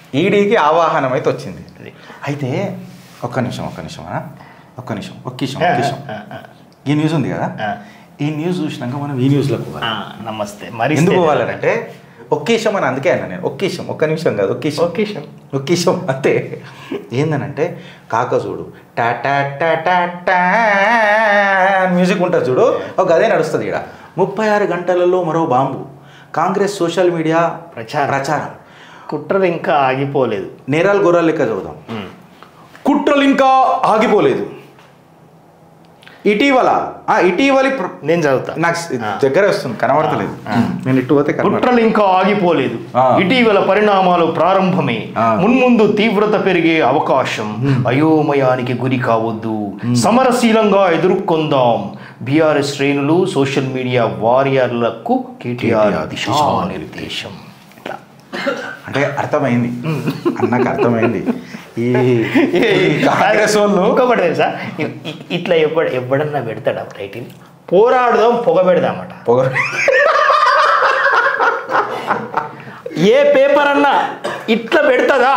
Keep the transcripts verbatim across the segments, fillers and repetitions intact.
ఈడీకి ఆవాహనం అయితే వచ్చింది. అయితే ఒక్క నిమిషం ఒక్క నిమిషం ఒక్క నిమిషం ఒక్క నిమిషం ఒక్క నిమిషం ఈ న్యూస్ ఉంది కదా, ఈ న్యూస్ చూసినాక మనం ఈ న్యూస్లో పోవాలి. నమస్తే. మరి ఎందుకు పోవాలంటే ఒక్కేషం అని అందుకే అన్నా నేను. ఒక్కేషం ఒక్క నిమిషం కాదు, ఒక్కేషం ఒక్కేషం ఒక్కేషం అంతే. ఏందనంటే కాకజూడు టా టా టా టా టా మ్యూజిక్ ఉంటుంది చూడు, ఒక గదే నడుస్తుంది ఇక్కడ. ముప్పై ఆరు గంటలలో మరో బాంబు, కాంగ్రెస్ సోషల్ మీడియా ప్రచారం ప్రచారం కుట్రలు ఇంకా ఆగిపోలేదు. నేరాలు గొర్రెలు లెక్క చదువుదాం. కుట్రలు ఇంకా ఆగిపోలేదు. ఇటీవల ఇటీవలి నేను చదువుతా, నాకు దగ్గర వస్తుంది కనబడతలేదు, నేను ఇటు పోతే కుట్రలు ఇంకా ఆగిపోలేదు. ఇటీవల పరిణామాలు ప్రారంభమే, మున్ముందు తీవ్రత పెరిగే అవకాశం. అయోమయానికి గురి కావద్దు, సమరశీలంగా ఎదుర్కొందాం. బీఆర్ఎస్ శ్రేణులు సోషల్ మీడియా వారియర్లకు కేటీఆర్ దిశానిర్దేశం. అంటే అర్థమైంది అన్నకు, అర్థమైంది. ఈ కాంగ్రెస్ వాళ్ళు ఇంకొకటి తెలుసా, ఇట్లా ఎప్పుడు ఎప్పుడన్నా పెడతాడా టైటిల్, పోరాడదాం పొగ పెడదామట. పొగ ఏ పేపర్ అన్నా ఇట్లా పెడతదా?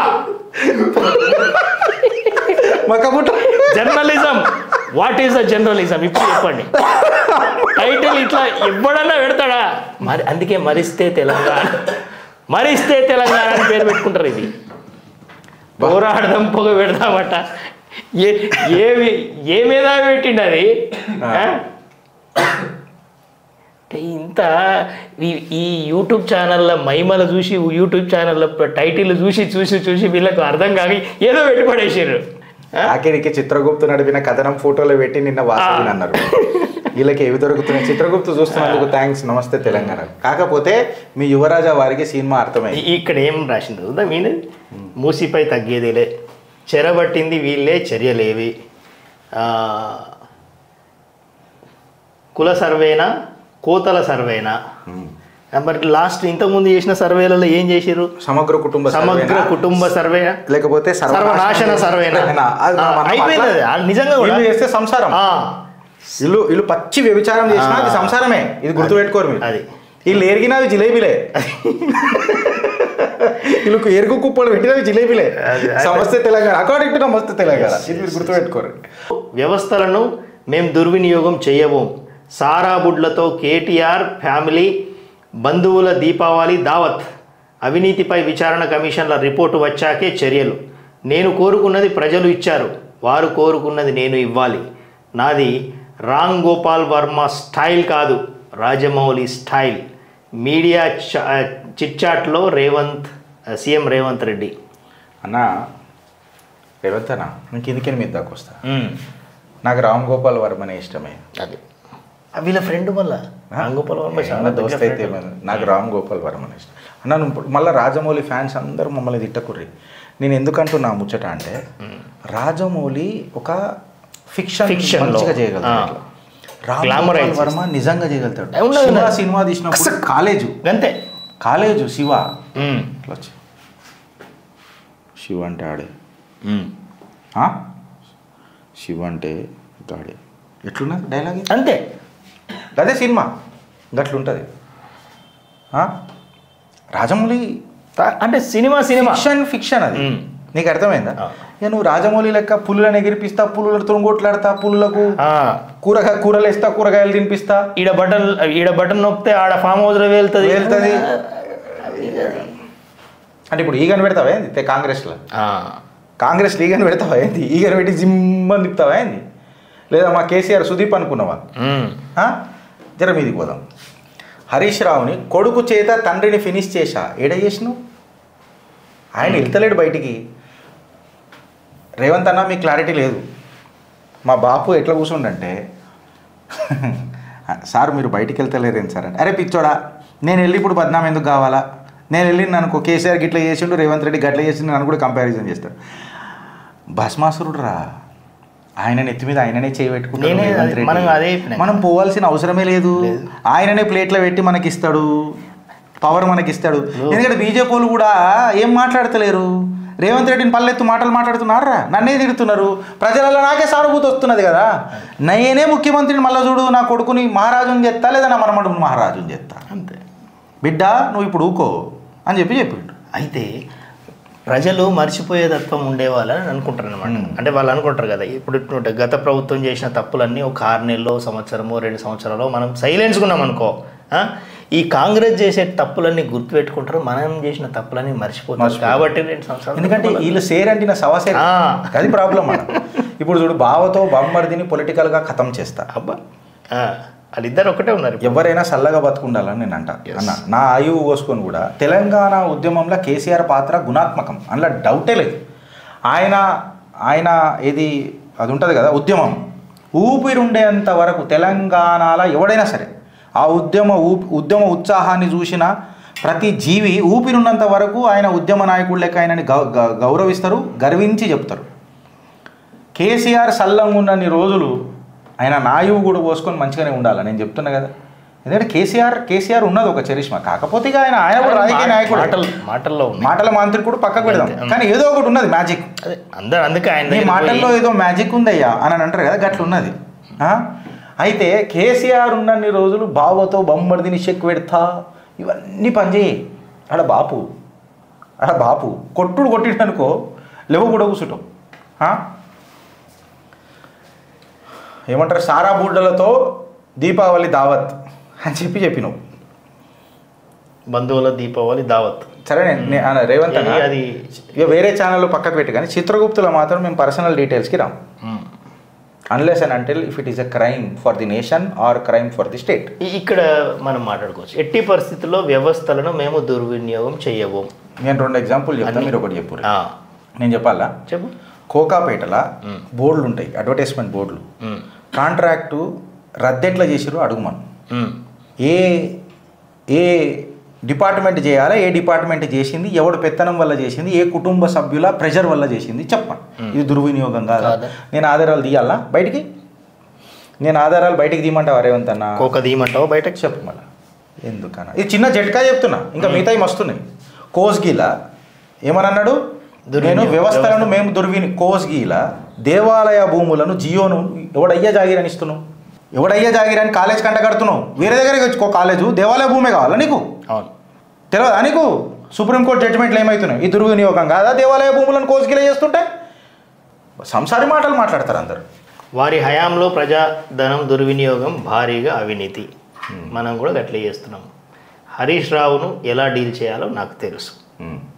Journalism, what is the journalism ఇప్పుడు చెప్పండి. టైటిల్ ఇట్లా ఎప్పుడన్నా పెడతాడా? మరి అందుకే మరిస్తే తెలంగాణ, మరిస్తే తెలంగాణ అని పేరు పెట్టుకుంటారు. ఇది పోరాడదాం పొగ పెడదామట. ఏ ఏమి ఏ మీద పెట్టిండు అది? ఇంత ఈ యూట్యూబ్ ఛానళ్ళ మహిమలు చూసి, యూట్యూబ్ ఛానళ్ళ టైటిల్ చూసి చూసి చూసి వీళ్ళకు అర్థం కాక ఏదో పెట్టి పడేసారు. ఆఖరికి చిత్రగుప్తు నడిపిన కథనం ఫోటోలో పెట్టి నిన్న వాసవి అన్నారు. వీళ్ళకి ఏవి దొరుకుతున్నాయి? చిత్రగుప్తు చూస్తున్నందుకు థ్యాంక్స్, నమస్తే తెలంగాణ. కాకపోతే మీ యువరాజా వారికి సినిమా అర్థమైంది. ఇక్కడ ఏం రాసింది చూద్దా మీను, మూసిపై తగ్గేదేలే, చెరబట్టింది వీళ్ళే చర్యలేవి, కుల సర్వేనా కోతల సర్వేనా. మరి లాస్ట్ ఇంతకుముందు చేసిన సర్వేలలో ఏం చేసారు? సమగ్ర కుటుంబ సమగ్ర కుటుంబ సర్వే లేకపోతే సర్వనాశన సర్వేనా. అయిపోయింది నిజంగా చేస్తే సంసారం. ఇల్లు ఇల్లు పచ్చి వ్యభిచారం చేసినా అది సంసారమే, ఇది గుర్తుపెట్టుకోరు మీరు. అది వీళ్ళు ఎరిగినవి జిలేబీలే, వీళ్ళకు ఎరుగు కుప్పలు పెట్టినవి జిలేబీలే. సమస్య తెలంగాణ, అకార్డింగ్ టు నమస్తే తెలంగాణ, ఇది మీరు గుర్తుపెట్టుకోరు. వ్యవస్థలను మేము దుర్వినియోగం చేయము. సారాబుడ్లతో కేటీఆర్ ఫ్యామిలీ బంధువుల దీపావళి దావత్. అవినీతిపై విచారణ కమిషన్ల రిపోర్టు వచ్చాకే చర్యలు. నేను కోరుకున్నది ప్రజలు ఇచ్చారు, వారు కోరుకున్నది నేను ఇవ్వాలి. నాది రామ్ గోపాల్ వర్మ స్టైల్ కాదు, రాజమౌళి స్టైల్. మీడియా చిట్చాట్లో రేవంత్, సీఎం రేవంత్ రెడ్డి. అన్న రేవంత్ అన్న, నేను కిందికి మీద దాకా వస్తా. నాకు రామ్ గోపాల్ వర్మనే ఇష్టమే. అది వీళ్ళ ఫ్రెండ్ వల్ల రామ్ గోపాల్ వర్మ చాలా దోస్త్ అయితే నాకు రామ్ గోపాల్ వర్మనే ఇష్టం అన్న. మళ్ళీ రాజమౌళి ఫ్యాన్స్ అందరూ మమ్మల్ని తిట్టకుర్రి. నేను ఎందుకంటున్నా ముచ్చట అంటే, రాజమౌళి ఒక ఫిక్షన్ మంచిగా చేయగలుగుతాడు, రామ్ వర్మ నిజంగా చేయగలుగుతాడు. సినిమా తీసినప్పుడు కాలేజు అంతే, కాలేజు శివ ఇట్లా వచ్చి శివ అంటే ఆడే, శివ అంటే గాడే, ఎట్లున్నా డైలాగ్ అంతే, అదే సినిమా గట్లుంటుంది. రాజమౌళి అంటే సినిమా సినిమా ఫిక్షన్ ఫిక్షన్ అది. నీకు అర్థమైందా? ఇక నువ్వు రాజమౌళి లెక్క పులులను ఎగిరిపిస్తా, పులులతో కొట్లాడతా, పులులకు కూరగాయ కూరలు వేస్తా, కూరగాయలు తినిపిస్తా, ఈడ బటన్ ఈడ బటన్ నొక్కితే ఆడ ఫామ్ హౌస్లో వెళ్తుంది వెళ్తుంది అంటే ఇప్పుడు ఈగను పెడతావా ఏంది కాంగ్రెస్లో? కాంగ్రెస్లో ఈగను పెడతావా ఏంది? ఈగను పెట్టి జిమ్మని తిప్పుతావా ఏంది? లేదా మా కేసీఆర్ సుదీప్ అనుకున్నావా? జర మీదికి పోదాం. హరీష్ రావుని కొడుకు చేత తండ్రిని ఫినిష్ చేశా, ఏడ చేసినావు? ఆయన వెళ్తలేడు బయటికి. రేవంత్ అన్న మీకు క్లారిటీ లేదు. మా బాపు ఎట్లా కూర్చుండంటే, సార్ మీరు బయటికి వెళ్తలేరేంటి సార్ అంటే, అరే పిచ్చోడా నేను వెళ్ళి ఇప్పుడు బద్నాం ఎందుకు కావాలా? నేను వెళ్ళి అనుకో కేసీఆర్ గిట్లా చేసిండు, రేవంత్ రెడ్డి గట్ల చేసిండు, నన్ను కూడా కంపారిజన్ చేస్తాడు. భస్మాసురుడు రా, ఆయన నెత్తి మీద ఆయననే చేయబెట్టుకుంటాడు రేవంత్ రెడ్డి. మనం పోవాల్సిన అవసరమే లేదు, ఆయననే ప్లేట్లో పెట్టి మనకి ఇస్తాడు, పవర్ మనకి ఇస్తాడు. ఎందుకంటే బీజేపీ వాళ్ళు కూడా ఏం మాట్లాడతలేరు, రేవంత్ రెడ్డిని పల్లెత్తు మాటలు మాట్లాడుతున్నారా, నన్నే తిడుతున్నారు. ప్రజలలో నాకే సానుభూతి వస్తున్నది కదా, నేనే ముఖ్యమంత్రిని మళ్ళీ చూడు, నా కొడుకుని మహారాజుని చేస్తా, లేదా నా మనమడుని మహారాజుని చేస్తా, అంతే బిడ్డ నువ్వు ఇప్పుడు ఊకో అని చెప్పి చెప్పిండు. అయితే ప్రజలు మర్చిపోయే తత్వం ఉండేవాళ్ళని అనుకుంటారు అనమాట. అంటే వాళ్ళు అనుకుంటారు కదా ఇప్పుడు గత ప్రభుత్వం చేసిన తప్పులన్నీ ఒక ఆరు నెలలో సంవత్సరమో రెండు సంవత్సరాలు మనం సైలెన్స్గా ఉన్నాం అనుకో, ఈ కాంగ్రెస్ చేసే తప్పులన్నీ గుర్తుపెట్టుకుంటారు, మనం చేసిన తప్పులన్నీ మర్చిపోతాం. కాబట్టి రెండు సంవత్సరాలు ఎందుకంటే వీళ్ళు సేర్ అంటే నా సవాసే అది ప్రాబ్లం అన్న. ఇప్పుడు చూడు బావతో బామ్మర్దిని పొలిటికల్గా ఖతం చేస్తా. అబ్బా వాళ్ళిద్దరు ఒకటే ఉన్నారు. ఎవరైనా చల్లగా బతుకుండాలని నేను అంట అన్న. నా ఆయువు కోసుకొని కూడా తెలంగాణ ఉద్యమంలో కేసీఆర్ పాత్ర గుణాత్మకం, అందులో డౌటే లేదు. ఆయన ఆయన ఏది అది ఉంటుంది కదా ఉద్యమం, ఊపిరి ఉండేంత వరకు తెలంగాణలో ఎవడైనా సరే ఆ ఉద్యమ ఊ ఉద్యమ ఉత్సాహాన్ని చూసిన ప్రతి జీవి ఊపిరున్నంత వరకు ఆయన ఉద్యమ నాయకుడు లెక్క ఆయనని గౌ గౌరవిస్తారు, గర్వించి చెప్తారు. కేసీఆర్ సల్లంగా ఉన్నన్ని రోజులు ఆయన నాయువు కూడా పోసుకొని మంచిగానే ఉండాలి నేను చెప్తున్నా కదా. ఎందుకంటే కేసీఆర్ కేసీఆర్ ఉన్నది ఒక చరిష్మా, కాకపోతే ఇక ఆయన ఆయన కూడా రాజకీయ నాయకుడు, మాటల్లో మాటల మాంత్రికుడు పక్కకు పెడదాం, కానీ ఏదో ఒకటి ఉన్నది మ్యాజిక్. అందరూ అందుకే ఆయన ఈ మాటల్లో ఏదో మ్యాజిక్ ఉందయ్యా అని అంటారు కదా, గట్ల ఉన్నది. అయితే కేసీఆర్ ఉన్నన్ని రోజులు బావతో బొమ్మడిదిని చెక్ పెడతా ఇవన్నీ పనిచేయి. ఆడ బాపు ఆడ బాపు కొట్టుడు కొట్టిడనుకో లేవు కూడా కూర్చుంటాం. ఏమంటారు సారా బూడ్డలతో దీపావళి దావత్ అని చెప్పి చెప్పినావు. బంధువుల దీపావళి దావత్ సరే నేను రేవంత్ అన్న అది ఇక వేరే ఛానల్లో పక్కకు పెట్టి, కానీ చిత్రగుప్తులో మాత్రం మేము పర్సనల్ డీటెయిల్స్కి రాం. Unless and until if it is a crime for the nation or crime for the state. ఇక్కడ మనం మాట్లాడుకోవచ్చు. ఎట్టి పరిస్థితుల్లో వ్యవస్థలను మేము దుర్వినియోగం చేయము. నేను రెండు ఎగ్జాంపుల్ చెప్తాను, మీరు ఒకటి చెప్పు. నేను చెప్పాలా? చెప్పు. కోకాపేటలో బోర్డులు ఉంటాయి, అడ్వర్టైజ్మెంట్ బోర్డులు. కాంట్రాక్టు రద్దెట్లా చేసిరో అడుగుమను. ఏ ఏ డిపార్ట్మెంట్ చేయాలా, ఏ డిపార్ట్మెంట్ చేసింది, ఎవడు పెత్తనం వల్ల చేసింది, ఏ కుటుంబ సభ్యుల ప్రెషర్ వల్ల చేసింది చెప్పండి. ఇది దుర్వినియోగం కాదా? నేను ఆధారాలు తీయాలా బయటికి? నేను ఆధారాలు బయటికి తీయమంటావా రేవంత్ అన్న? కోక తీయమంటావా బయటకు? చెప్పు మళ్ళీ ఎందుకన్నా. ఇది చిన్న జట్కా చెప్తున్నా, ఇంకా మిగతాయి మస్తున్నాయి. కోస్గీల ఏమనన్నాడు, నేను వ్యవస్థలను మేము దుర్విని కోస్గీల దేవాలయ భూములను జియోను ఎవడయ్యా జాగిరని ఇస్తున్నావు, ఎవడయ్యా జాగిరని కాలేజ్ కంట కడుతున్నావు, వేరే దగ్గరికి వచ్చుకో కాలేజు దేవాలయ భూమే కావాలా నీకు? అవును తెలియదా నీకు? సుప్రీంకోర్టు జడ్జిమెంట్లు ఏమవుతున్నాయి? ఈ దుర్వినియోగం కాదా దేవాలయ భూములను కోసుగిల చేస్తుంటే? సంసారి మాటలు మాట్లాడతారు అందరు. వారి హయాంలో ప్రజాధనం దుర్వినియోగం, భారీగా అవినీతి. మనం కూడా గట్లే చేస్తున్నాం. హరీష్ రావును ఎలా డీల్ చేయాలో నాకు తెలుసు.